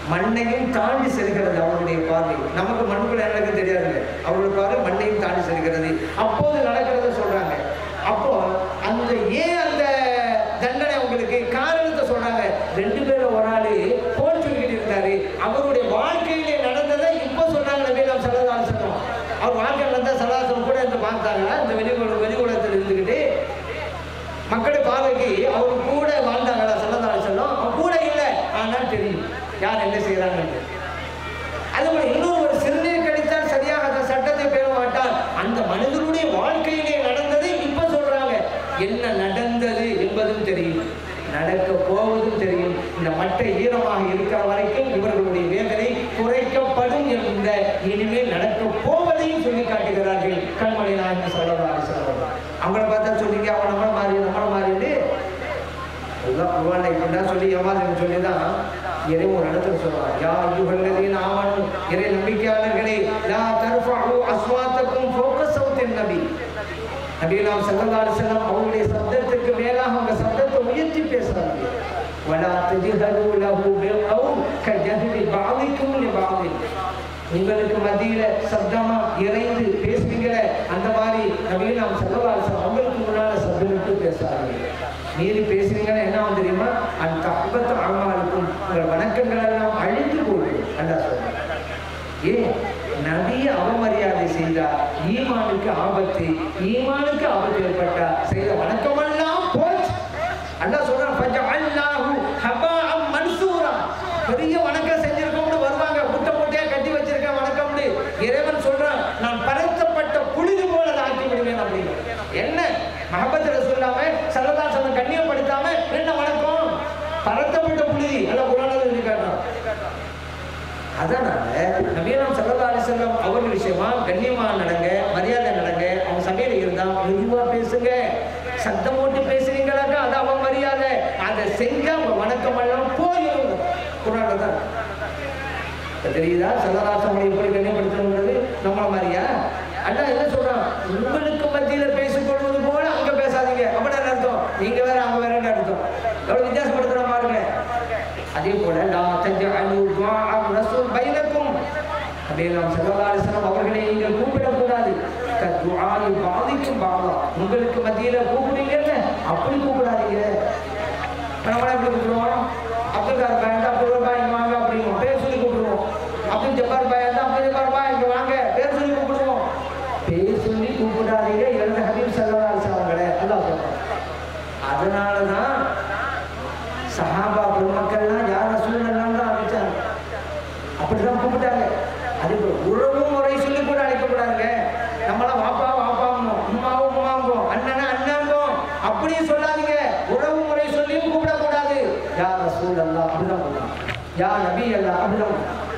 மண்ணையும் தாண்டி செல்கிறது அவருடைய பார்வை. நமக்கு மண்ணுக்குள்ள எனக்கு தெரியாது, அவருடைய பார்வை மண்ணையும் தாண்டி செல்கிறது. அப்போது நடக்கிறத சொல்றாங்க. அப்போ அந்த ஏன் அந்த தண்டனை உங்களுக்கு காரணத்தை சொல்றாங்க. ரெண்டு பேரும் ஒரு ஆளு போல் சொல்லிக்கிட்டு இருந்தாரு, அவருடைய வாழ்க்கையிலே நடந்ததை இப்போ சொல்றாங்க. நபி நாம் ஸல்லல்லாஹு அலைஹி வஸல்லம் அவர் வாழ்க்கை நடந்த சலாசம் கூட இந்த பார்த்தாங்கன்னா இந்த வெளிக்கூட வெளிக்கூடத்தில் இருந்துக்கிட்டு மக்களுடைய பார்வைக்கு அவர் கூட வாழ்ந்தாங்களா ஸல்லல்லாஹு அலைஹி வஸல்லம்? அவர் கூட இல்லை, ஆனால் தெரியும் யார் என்ன செய்யறாங்க. அதுபோல இன்னும் ஒரு சிறுநீர் கழித்தால் சரியாக அந்த சட்டத்தை பேர மாட்டால் அந்த மனிதனுடைய வாழ்க்கையிலே நடந்ததை இப்ப சொல்றாங்க. என்ன நடந்தது என்பதும் தெரியும், நடக்க போவதும் தெரியும். இந்த மட்டை ஈரமாக இருக்கிற வரைக்கும் இவர்களுடைய வேதனை குறைக்கப்படும் என்ற இனிமேல் நடக்க போவதையும் சொல்லி காட்டுகிறார்கள் கண்மணி நாயகம் ஸல்லல்லாஹு அலைஹி வஸல்லம். அவங்கள பார்த்தா சொல்லிங்க அவன் நம்மள மாறி நம்மள மாறிட்டு அதுதான் குர்ஆன்ல இப்படிதான் சொல்லி ஏமாந்து சொல்லிதான் இறைவன் ஒரு இடத்துல சொல்றான். யா அய்யுஹல்லதீன ஆமனு, இறை நம்பிக்கையாளர்களே, லா தர்ஃபஉ அஸ்வாத்தக்கும் ஃபௌக ஸௌத்தின் நபி. நபி நாம் ஸல்லல்லாஹு அலைஹி வஸல்லம் அவருடைய சப்தத்துக்கு மேலாக உங்க சப்தத்தை உயர்த்தி பேசுறாங்க. வலா தஜ்ஹரு லஹு பில் கௌல் கஜஹரி பஅதிக்கும் லிபஅதி. உங்களுக்கு மத்தியில சப்தமா இறைந்து பேசுவீங்களே அந்த மாதிரி நபி நாம் ஸல்லல்லாஹு அலைஹி வஸல்லம் அவங்களுக்கு முன்னால சப்தமிட்டு பேசுறாங்க. மீறி பேசுறீங்கன்னா என்ன வந்து தெரியுமா? அந்த அபத்த அமாலுக்கும் உங்கள் வணக்கங்கள் எல்லாம் அழிந்து போகுது அல்லாஹ் சொல்றான். ஏன் நபியை அவமரியாதை செய்தா ஈமானுக்கு ஆபத்து, ஈமானுக்கு ஆபத்து ஏற்பட்டா செய்த வணக்கமெல்லாம் போச்சு. அல்லாஹ் சொல்றான் ஃபஜஅல்னாஹு ஹபாஅம் மன்சூரா. பெரிய வணக்கம் செஞ்சிருக்கோம்னு வருவாங்க, முட்டை முட்டையா கட்டி வச்சிருக்கேன் வணக்கம்னு. இறைவன் சொல்றான் நான் பரத்தப்பட்ட புழுதி போல ஆக்கி விடுவேன் அப்படின்னு. என்ன மஹபத் ரசூலுல்லாஹ் ஸல்லல்லாஹு அலைஹி வஸல்லம் கண்ணியப்படுத்தாம என்ன வணக்கம்? பரத்தப்பட்ட புழுதி அல்லாஹ் குர்ஆன்ல சொல்லி காட்டுறான். அதனால நபி நாம் ஸல்லல்லாஹு அலைஹி வஸல்லம் அவர்கள் விஷயமா கண்ணியமா நடங்க, மரியாதை நடங்க. அவங்க சபையில இருந்தா மெதுவா பேசுங்க. சத்தம் போட்டு பேசுறீங்களாக்கா அது அவன் மரியாதை. அதை செஞ்சா உங்க வணக்கம் எல்லாம் போயிடும். குர்ஆன்ல தான் தெரியுதா? ஸல்லல்லாஹு அலைஹி வஸல்லம் எப்படி கண்ணியப்படுத்தணும்ன்றது நம்மள மாதிரியா? அல்லாஹ் என்ன சொல்றான்? உங்களுக்கு மத்தியில பேசிக்கொள்வது போல அங்க பேசாதீங்க. அப்படின்னா அர்த்தம் நீங்க வேற அவங்க வேற அர்த்தம். எவ்வளவு வித்தியாசப்படுத்துற பாருங்க. அதே போல லா தஜஅலு துஆ ரசூல் பைனக்கும். நபி நாம் ஸல்லல்லாஹு அலைஹி வஸல்லம் அவர்களை நீங்கள் கூப்பிடக்கூடாது. கதுஆஇ பாதிக்கும் பாவா, உங்களுக்கு மத்தியில கூப்பிடுறீங்கல்ல அப்படி கூப்பிடாதீங்க. நம்ம எப்படி கூப்பிடுவோம்? அப்துல் கார் பாய் அப்துல் பாய் இங்க வாங்க அப்படிங்க பேர் சொல்லி கூப்பிடுவோம். அப்துல் ஜப்பார் பாய் அப்துல் ஜப்பார் பாய் இங்க வாங்க பேர் சொல்லி கூப்பிடுவோம். பேர் சொல்லி கூப்பிடாதீங்க. இரண்டு ஹபீப் ஸல்லல்லாஹு அலைஹி வஸல்லம் அல்லாஹ் சொல்றான். அதனாலதான் சஹாபா பெருமக்கள்லாம் யார் ரசூலுல்லாஹ்னு தான் அழைச்சாங்க, அப்படிதான் கூப்பிட்டாங்க. அதே போல உறவு முறை சொல்லி கூட அழைக்கக்கூடாதுங்க. நம்மளாம் வாப்பா வாப்பாங்கோ, உமாவும் உமாங்கோ, அண்ணனா அண்ணாங்கோ அப்படியே சொல்லாதீங்க. உறவு முறை சொல்லியும் கூப்பிடக்கூடாது. யா ரசூலுல்லாஹ் அப்படிதான் கூப்பிடணும், யா நபி அல்லாஹ் அப்படிதான்.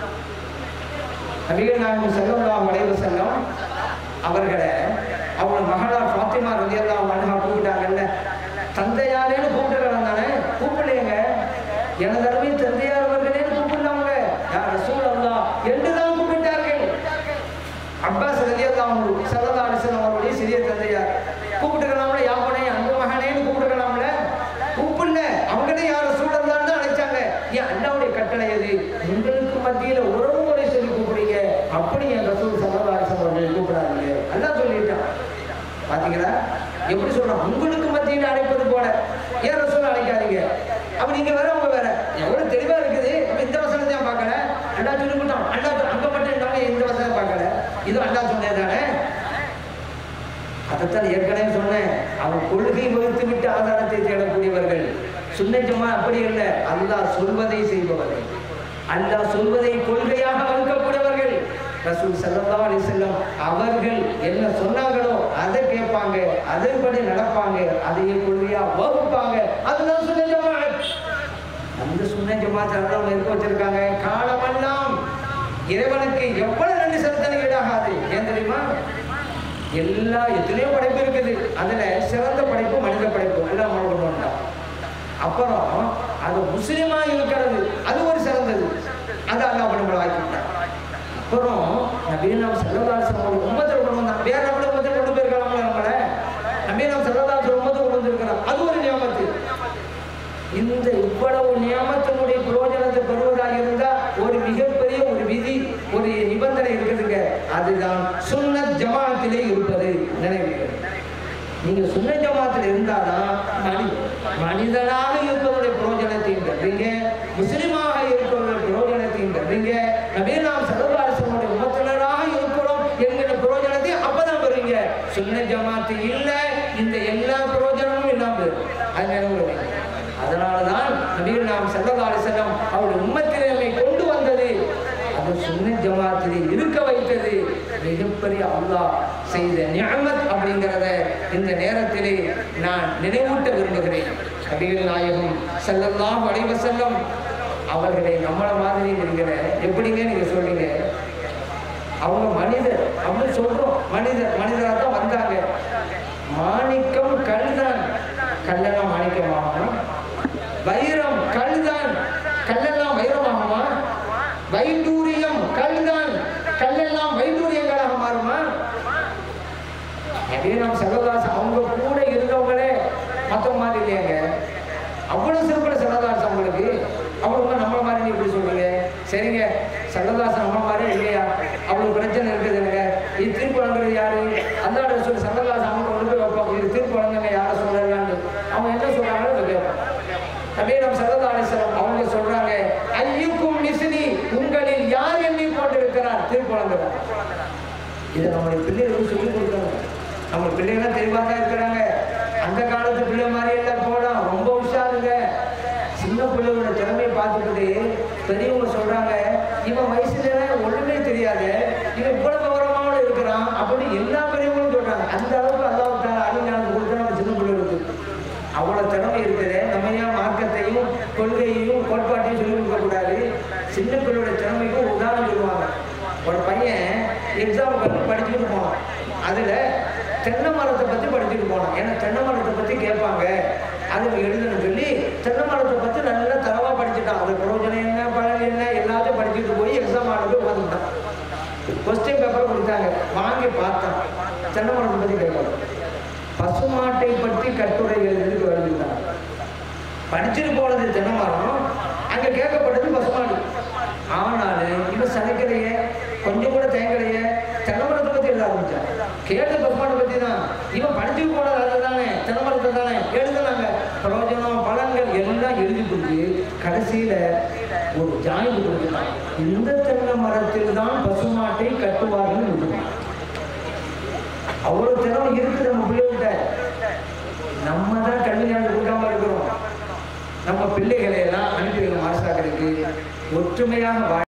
நபிகள் நாயகம் ஸல்லல்லாஹு அலைஹி வஸல்லம் அவர்களை அவங்க மகளார் ஃபாத்திமா ரலியல்லாஹு அன்ஹா கூப்பிட்டாங்கல்ல, தந்தையாரேன்னு கூப்பிட்டுக்கிறாங்க தானே, கூப்பிடலையங்க. எனது அருமை தந்தையார் அவர்களேன்னு கூப்பிடலாங்க. யார் ரசூலுல்லாஹ் என்று தான் கூப்பிட்டார்கள். அப்பாஸ் ரலியல்லாஹு ஸல்லல்லாஹு அலைஹி வஸல்லம் அவருடைய சிறிய தந்தையார் கூப்பிட்டுக்கலாம்ல, யாப்பனே அன்பு மகனேன்னு கூப்பிட்டுக்கலாம்ல, கூப்பிடல. அவங்களே யார் ரசூலுல்லாஹ்னு தான் அழைச்சாங்க. ஏன் அல்லாஹ்வுடைய கட்டளை எது? உங்களுக்கு மத்தியில உறவு முறை சொல்லி கூப்பிடுறீங்க, அப்படி என் ரசூல் ஸல்லல்லாஹு அலைஹி வஸல்லம் அவர்கள் கூப்பிடாதீங்க அல்லாஹ் சொல்லிட்டான். பாத்தீங்களா எப்படி சொல்றான்? உங்களுக்கு மத்தியில் அழைப்பது போல ஏன் ரசூல் அழைக்காதீங்க. அப்ப நீங்க வேற அவங்க வேற எவ்வளவு தெளிவா இருக்குது. அப்ப இந்த வசனத்தை பார்க்கல அல்லாஹ் சொல்லிவிட்டான். அல்லாஹ் அங்க மட்டும் இல்லாம இந்த வசனத்தை பார்க்கல, இது அல்லாஹ் சொன்னதானே. அதைத்தான் ஏற்கனவே சொன்னேன். அவன் கொள்கை வகுத்து விட்டு ஆதாரத்தை தேடக்கூடியவர்கள். சுன்ன ஜமா அப்படி இல்லை, அல்லாஹ் சொல்வதை செய்பவர்கள், அல்லாஹ் சொல்வதை கொள்கையாக வகுக்கக்கூடியவர்கள். ரசூல் ஸல்லல்லாஹு அலைஹி வஸல்லம் அவர்கள் என்ன சொன்னாங்களோ அதை கேட்பாங்க, அதன்படி நடப்பாங்க, அதையே கொள்கையா வகுப்பாங்க. அதுதான் சுன்ன ஜமாஅத். அந்த சுன்ன ஜமாஅத் அவங்க இருக்க வச்சிருக்காங்க. காலமெல்லாம் இறைவனுக்கு எவ்வளவு நன்றி செலுத்தணும் ஈடாகாது. ஏன் தெரியுமா? எல்லா எத்தனையோ படைப்பு இருக்குது, அதுல சிறந்த படைப்பு மனித படைப்பு எல்லாம் கொண்டு வந்தான். அப்புறம் அது முஸ்லிமா இருக்கிறது, அது ஒரு சிறந்தது, அது அல்லாஹ் நம்மளை ஆக்கிட்டான். அப்புறம் நபி நாம் ஸல்லல்லாஹு அலைஹி வஸல்லம் உம்மத்தை கொண்டு வந்தான். வேற நம்மள உம்மத்தை கொண்டு போயிருக்காங்களா? நம்மள நபி நாம் ஸல்லல்லாஹு அலைஹி வஸல்லம் உம்மத்தை கொண்டு வந்திருக்கிறான். அது ஒரு நியமத்து. இந்த இவ்வளவு நியமத்தினுடைய பிரயோஜனத்தை பெறுவதாக இருந்தா ஜமாத்தில் இருந்தாதான் மனி மனிதனாக இருப்பவருடைய பிரயோஜனத்தையும் பெறுறீங்க, முஸ்லிமாக இருப்பவருடைய பிரயோஜனத்தையும் பெறுறீங்க, நபிகள் ஸல்லல்லாஹு அலைஹி வஸல்லம் உம்மத்தினராக இருக்கிறோம் என்கிற பிரயோஜனத்தையும் அப்பதான் பெறுவீங்க. சுன்னத் ஜமாத்து இல்ல இந்த எல்லா பிரயோஜனமும் இல்லாம போயிடும். அது நினைவு. அதனாலதான் நபிகள் ஸல்லல்லாஹு அலைஹி வஸல்லம் அவருடைய உம்மத்தினரை கொண்டு வந்தது, அது சுன்னத் ஜமாத்திலே இருக்க வைத்தது மிகப்பெரிய அல்லாஹ் செய்த நிஅமத் அப்படிங்கிறத இந்த நேரத்திலே நான் நினைவூட்ட விரும்புகிறேன். நபிகள் நாயகம் ஸல்லல்லாஹு அலைஹி வஸல்லம் அவர்களை நம்மள மாதிரி இருக்கிற எப்படிங்க நீங்க சொல்றீங்க? அவங்க மனிதர் அப்படின்னு சொல்றோம், மனிதர் மனிதராக தான் வந்தாங்க. மாணிக்கம் கல்தான், கல்லெல்லாம் மாணிக்கமாகுமா? வைரம் கல்தான், கல்லெல்லாம் வைரமாகுமா? வைடூரியம் கல்தான், கல்லெல்லாம் வைடூரியங்களாக மாறுமா? நபிகள் ஸல்லல்லாஹு அவங்க கூட இருந்தவங்களே மற்றவங்க மாதிரி இல்லையாங்க. அவ்வளவு சிறப்புல ஸல்லல்லாஹு அவங்களுக்கு அவங்க நம்மள மாதிரி எப்படி சொல்றீங்க? சரிங்க, ஸல்லல்லாஹு நம்ம மாதிரி இல்லையா? அவ்வளவு பிரச்சனை இருக்குது இல்லைங்க. இது தீர்ப்பு வழங்குறது யாரு? அல்லாஹ் ரசூல் ஸல்லல்லாஹு அவங்க கொண்டு போய் வைப்பாங்க, இது தீர்ப்பு வழங்குங்க யாரை சொல்லலான்னு. அவங்க என்ன சொல்றாங்களோ அதை கேட்பாங்க. நபிகள் ஸல்லல்லாஹு அலைஹி வஸல்லம் அவங்க சொல்றாங்க, ஐயுக்கும் மிஸ்லி, உங்களில் யார் என்னை போட்டிருக்கிறார் தீர்ப்பு வழங்குறார். இதை நம்முடைய பிள்ளைகளுக்கு சொல்லிக் கொடுக்கணும். நம்ம பிள்ளைகள்லாம் தெளிவாக தான் இருக்கிறாங்க. அந்த காலத்து பிள்ளை மாதிரி எல்லாம் போலாம், ரொம்ப உஷாருங்க. சின்ன பிள்ளையோட திறமையை பார்த்துக்கிட்டு பெரியவங்க சொல்றாங்க, இவன் வயசுல ஒண்ணுமே தெரியாது, இவன் இவ்வளவு விவரமாவோட இருக்கிறான் அப்படின்னு எல்லா பெரியவங்களும் சொல்றாங்க. அந்த அளவுக்கு அல்லாஹ் அறிஞானது கொடுத்தா நம்ம சின்ன பிள்ளைகளுக்கு அவ்வளவு திறமை இருக்குது. நம்ம ஏன் மார்க்கத்தையும் கொள்கையையும் கோட்பாட்டையும் சொல்லிக் கொடுக்க கூடாது? சின்ன பிள்ளையோட திறமைக்கு ஒரு உதாரணம் சொல்லுவாங்க. ஒரு பையன் எக்ஸாம் படிச்சுட்டு போனான், அதுல தென்னை மரத்தை பத்தி படிச்சுட்டு போனான். ஏன்னா தென்னை மரத்தை பத்தி கேட்பாங்க, அதுக்கு எழுதணும்னு சொல்லி தென்னை மரத்தை பத்தி நல்லா தரவா படிச்சுட்டான். அது பிரயோஜனம் என்ன, பலன் என்ன எல்லாத்தையும் படிச்சுட்டு போய் எக்ஸாம் ஆனது உட்காந்துட்டான். கொஸ்டின் பேப்பர் கொடுத்தாங்க, வாங்கி பார்த்தான். தென்னை மரத்தை பத்தி கேட்பாங்க, பசுமாட்டை பற்றி கட்டுரை எழுதுறதுக்கு வருதுட்டாங்க. படிச்சுட்டு போனது தென்னை மரம், அங்க கேட்கப்பட்டது பசுமாடு. ஆனாலும் இவன் சளைக்கலையே, கொஞ்சம் கூட தேங்கலையே, தென்னை மரத்தை பத்தி எழுத ஆரம்பிச்சான். கேட்ட பசுமாட்டை பத்தி தான். இவன் படிச்சுட்டு போனது அதுதானே, தென்னை மரத்தை தானே எழுதுனாங்க. பிரயோஜனம் பலன்கள் எல்லாம் எழுதி கொடுத்து கடைசியில ஒரு ஜாயின் கொடுத்துட்டான். இந்த தென்னை மரத்தில் தான் பசுமாட்டை கட்டுவார்கள் விட்டுட்டான். அவ்வளவு திறமை இருக்குது நம்ம பிள்ளைகிட்ட. நம்ம தான் கல்வி ஞானம் கொடுக்காம இருக்கிறோம். நம்ம பிள்ளைகளை எல்லாம் அனுப்பி மாசாக்களுக்கு ஒற்றுமையாக